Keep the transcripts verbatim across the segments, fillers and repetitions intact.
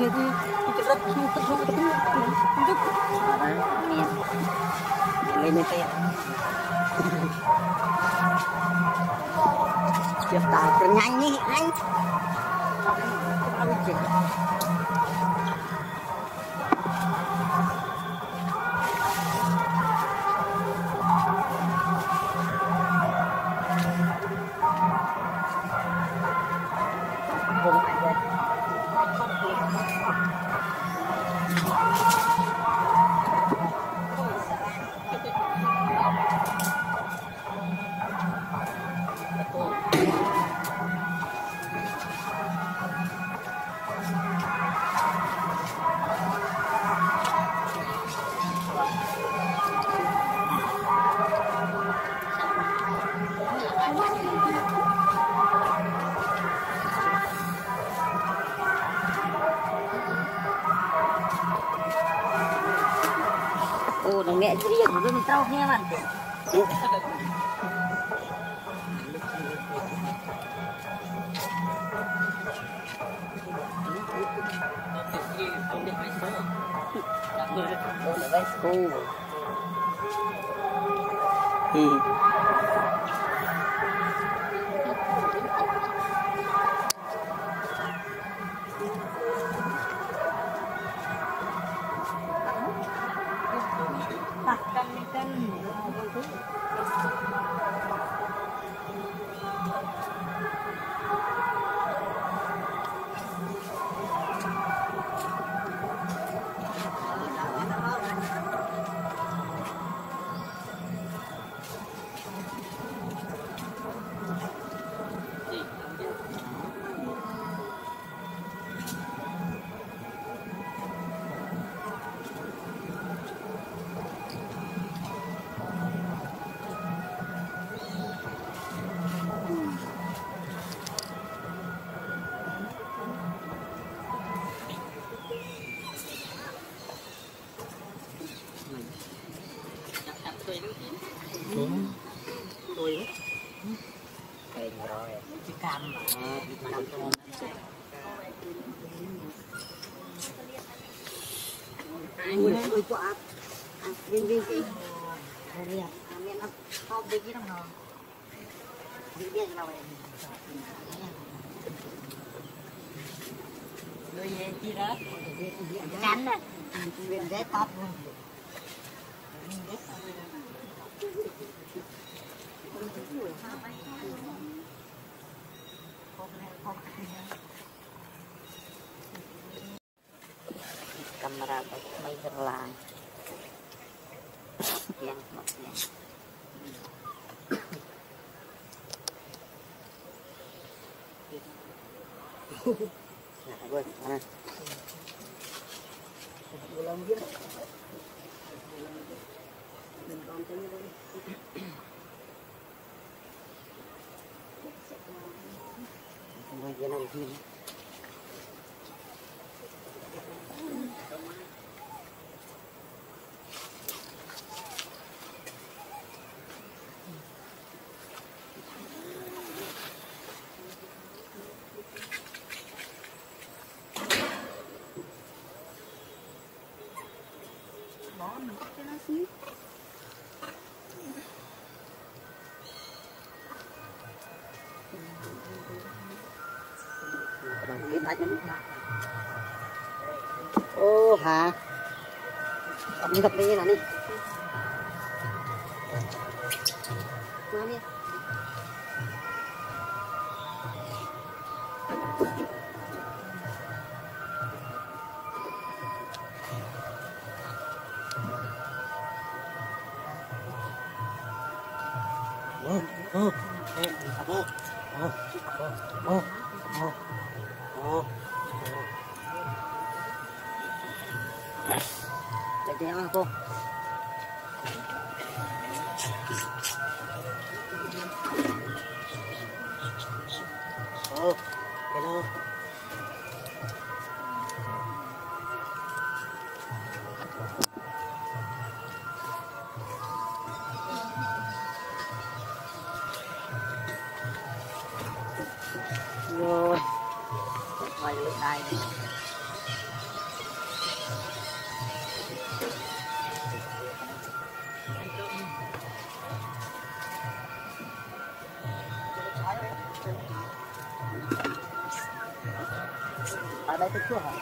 như thế cái đất không tất không tất không tất lên lên tay tiếp tạo cho nhanh đi anh ô nó mẹ riêng của mình tao nghe bạn ừ. Tôi rồi cái cam cam tôm ui ui quá viên viên viên rồi à miệng nó không biết cái nào biết biết nào vậy rồi gì chi đó cắn đó viên rết top luôn camera có mấy rất là đèn một đèn này quên này lòng biết mình còn cái này ngoài cái này thì bỏ mình cắt cho nó xíu ô hả cầm tập đi nào đi nào đi ô ô ô ô ô ô chạy chạy ăn cô ô hello rồi quay lại đây Ở đây tôi chưa hả?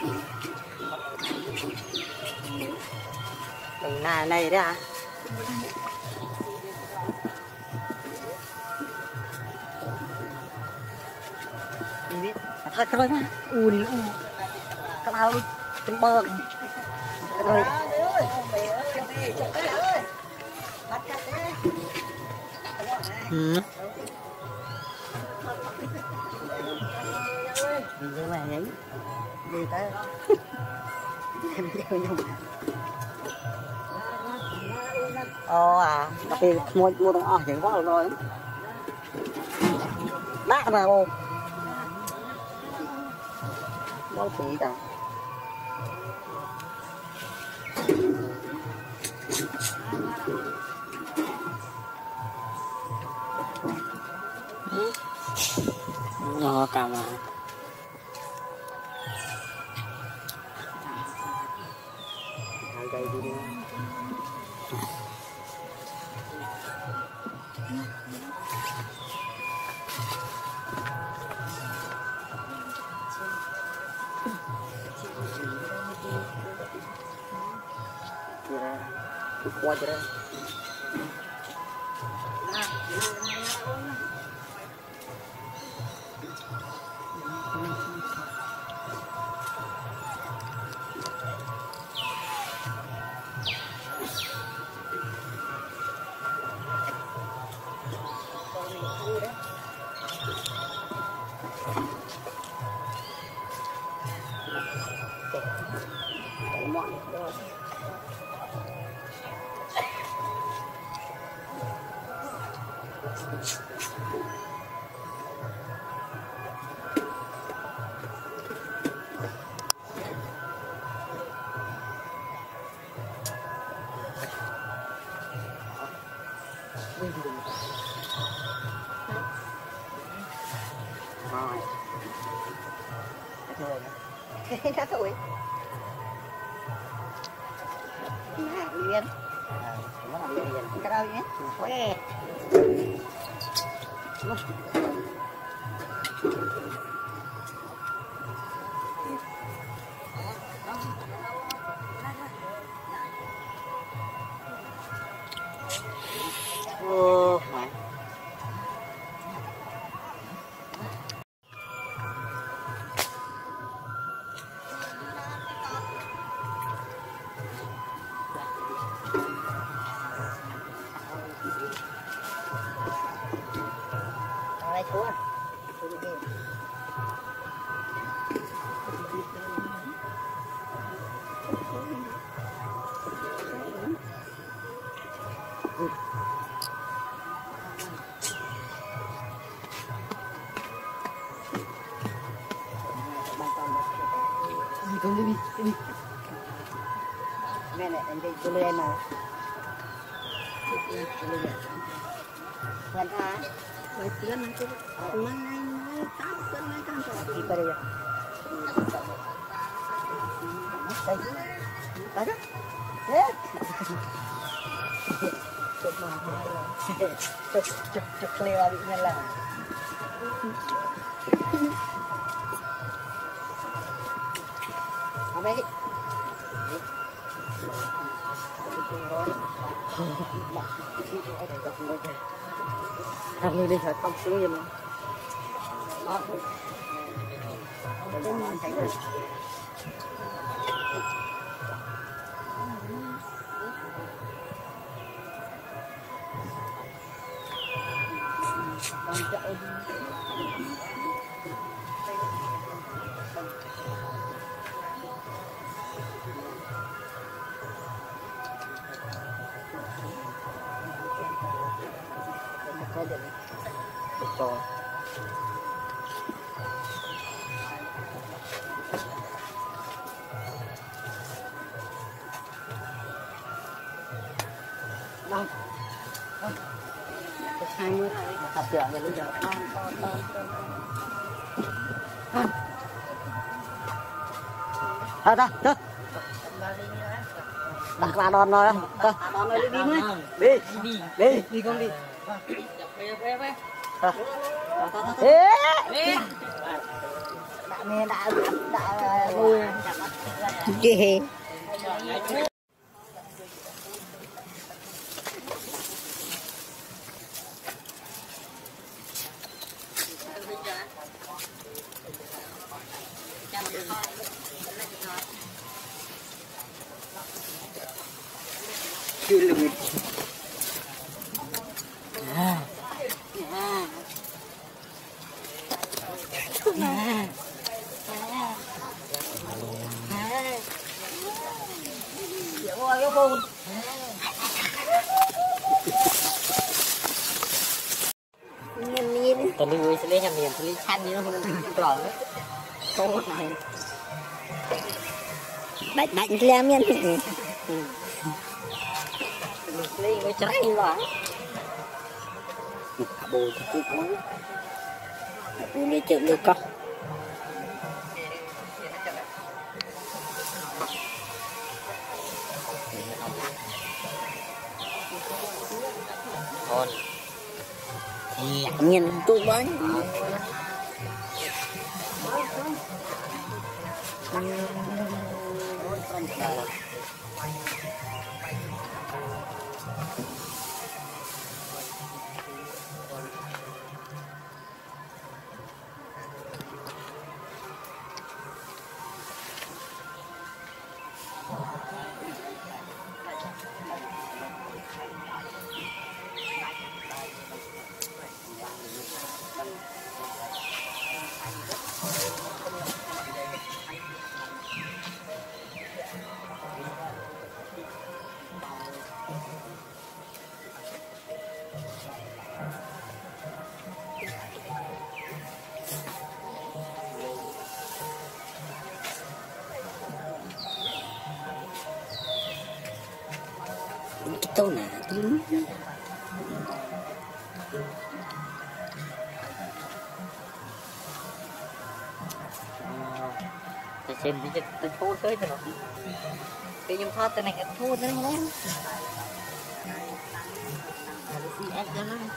Cái này này đấy à? Đi biết. Thôi thôi mà. U đi u. Cái nào đi. Từng bơ. Rồi. Ừ. Đi với mày ấy. Đi tới. Em đeo nhung. Ồ à, đặc biệt mua mua tầng ở chẳng có rồi. Đắt mà ô. Đâu chỉ cả. Nhỏ cả mà. Hai cây đi đi. Qua cho đây. Rồi. Cái đó thôi. Nè, Liên. À, nó là Liên. Cái đâu nhé? Quê. Ô, phải. Đây xuống. Đi con đi đi đi. Mẹ này em đi cho lên nào. Hoàn à. Vậy tiền nó cũng mang ngay tám cân ngay tám cân. Đi qua đây. Đây. Đây đó. Thế. Chụp mà. Chụp chụp chụp leo bị nhân là. Ở đây. Thằng người đi phải không xuống gì mà. Đó. Thấy rồi. Con chạy. Cho. Đâu? Hai mươi tập trưởng rồi bây giờ con con con con thôi thôi thôi đặt ra đòn rồi thôi đòn rồi đi đi đi đi đi đi con đi ê Mẹ đã đã nuôi gì? Chưa lùi. À. À. À. Ôi cái buồn. Nhìn nhìn. Tao lui sẽ lấy nhà miền, tao lấy chăn như nó không tròn đấy. Tốt này. Bạch bạch lem nhân. Lấy cái trái rồi. Bồ cục quá. Bồ đi chịu được không? Thôi thì nhìn tôi bánh tôi nè tiếng tôi xem đi tôi thua tới rồi cái nhung thoát cái này cái thua tới nó ăn cho nó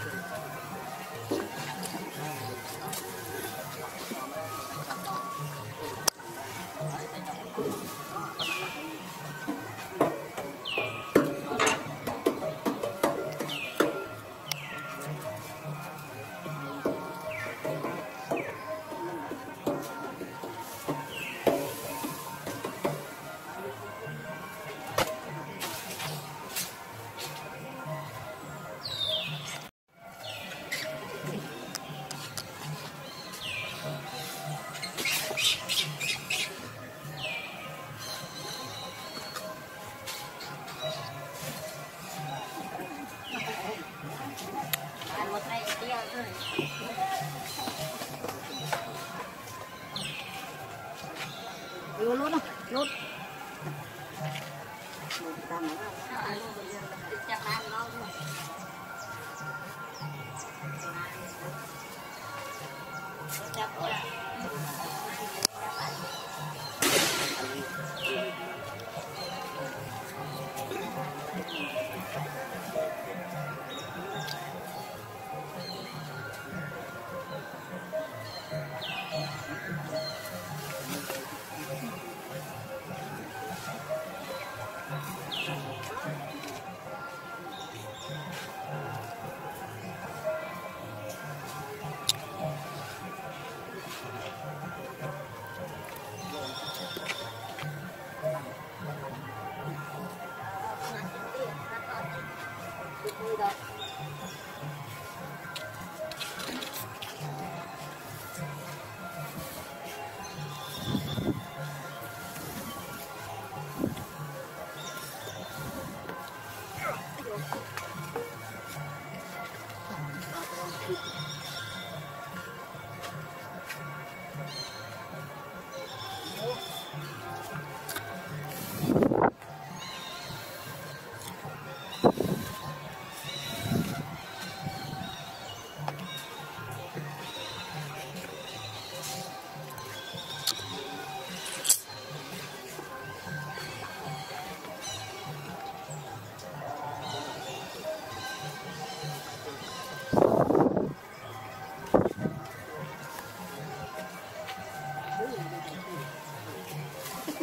vô luôn không? Luôn.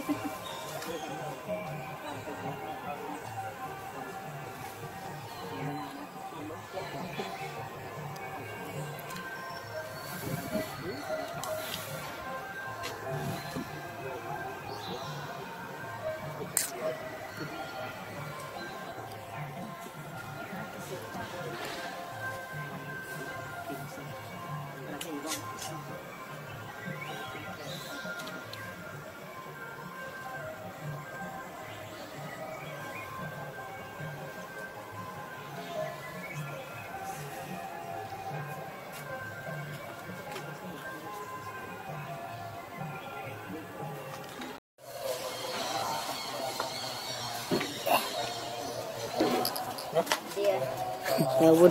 Ya bun.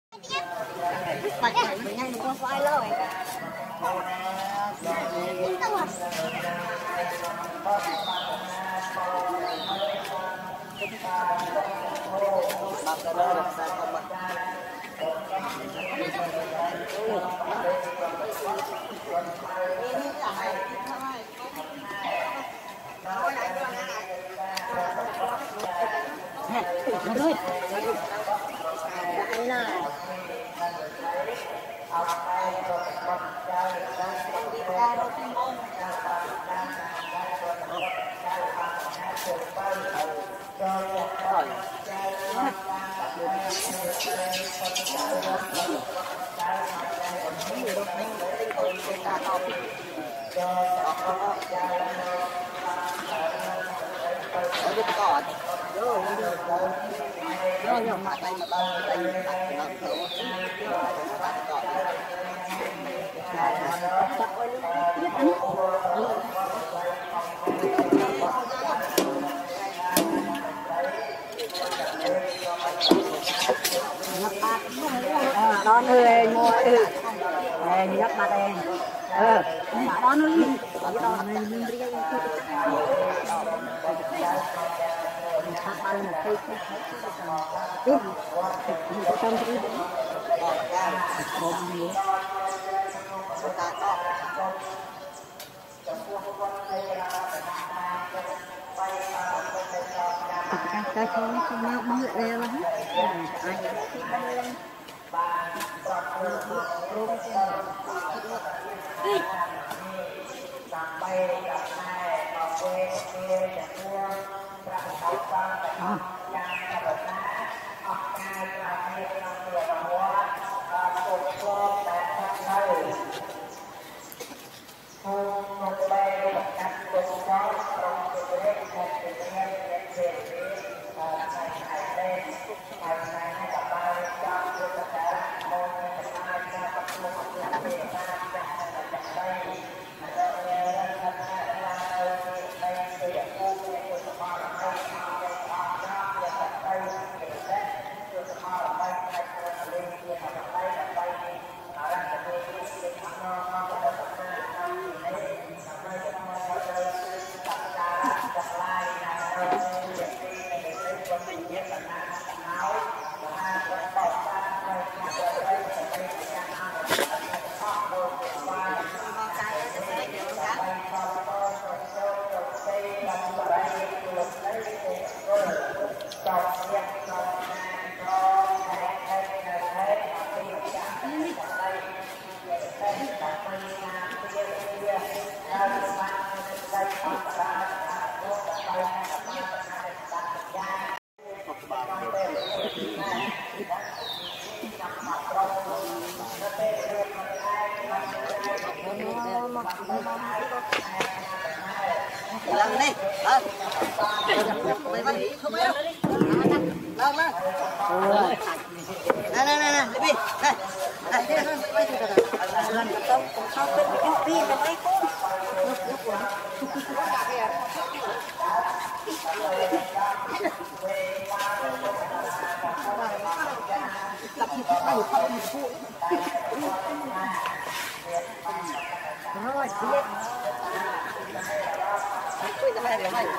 Hãy subscribe cho kênh Ghiền Mì Gõ để không bỏ lỡ những video hấp dẫn. Đón người mua ừ nhấp mặt em ờ đón người đón người mình đi cái cái không không nhau bự lên lắm lần đi lên mày mày không biết lên lên nè nè nè nè đi đi này này lên quay từ từ lần không không biết cái pin là mấy cô tập thì phải không không phụ rồi biết bây giờ này phải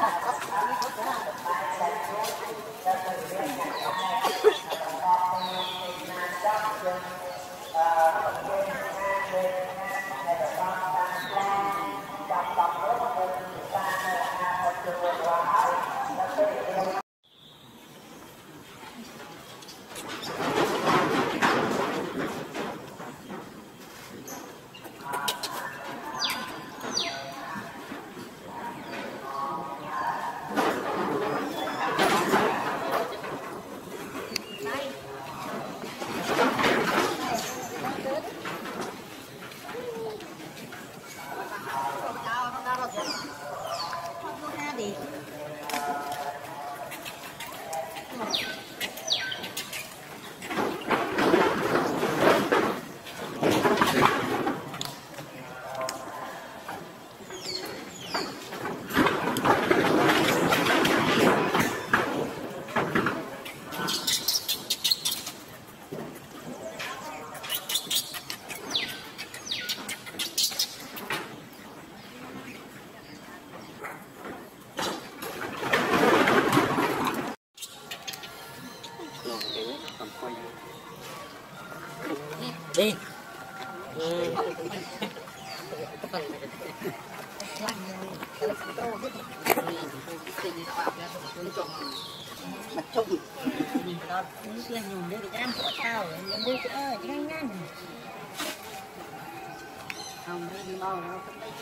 đi. Mặt chung mình đó nước lên dùng đây cái ăn của sao dùng đây chứ ơi nhanh nhanh không đây đi mau nó không đây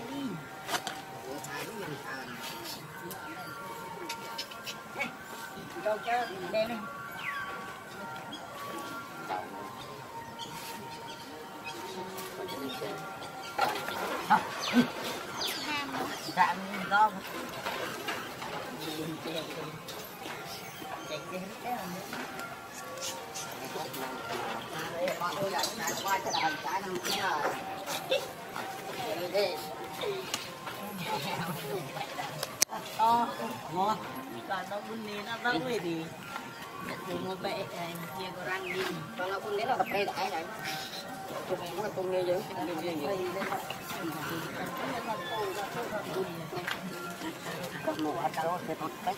đâu cho đây này Rạm đó chạy đi hết cái đây con tôi lại lại qua cho đàn trái năm kia rồi đi to ngon còn nó bún nè nó rất là gì dùng một bệ kia có răng đi còn nó bún nè nó tập đây lại này tụi mình cũng là con nghe dữ một ở đâu sẽ tốt đấy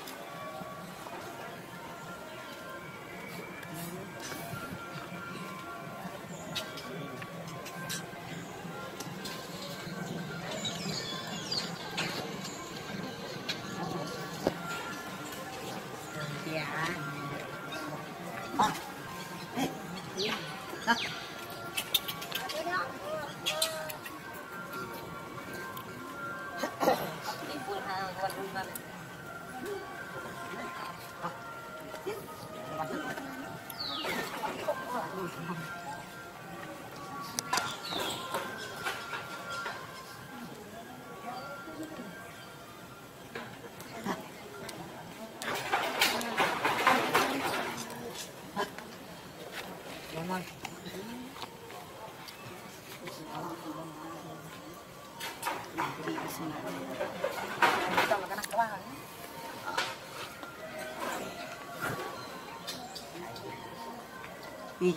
đi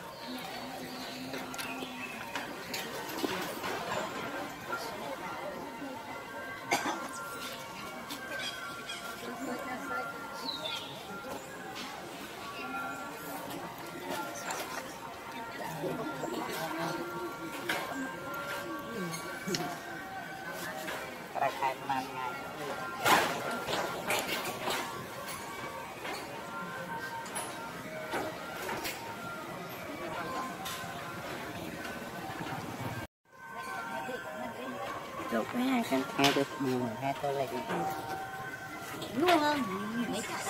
cái này mà ngày chụp với hai cái hai tôi buồn hai tôi lại luôn không mấy cái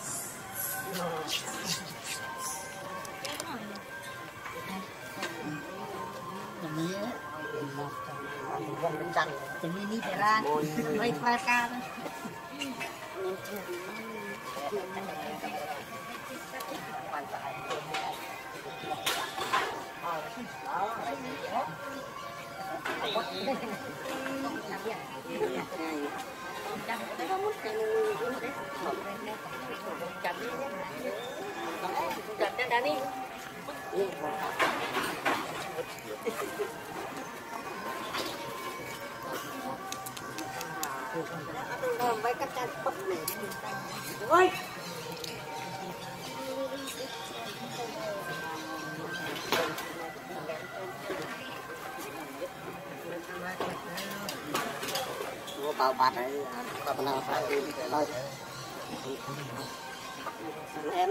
thì mini phải ra mấy pha ca thôi mấy cái chân bật này ôi mua bao bát đấy bao nào phải đi đây em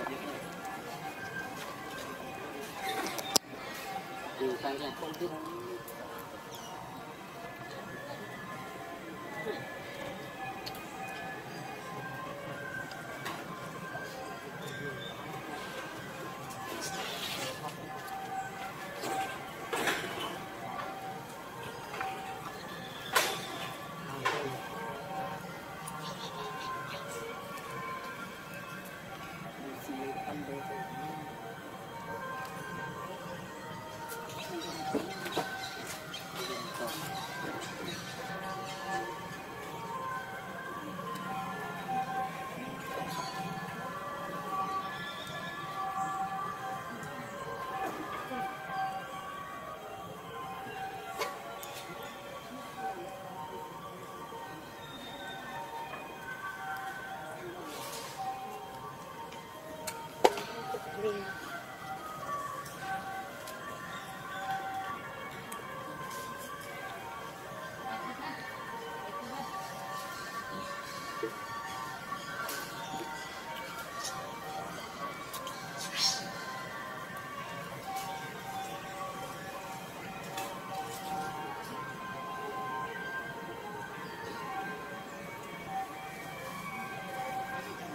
điều sang không biết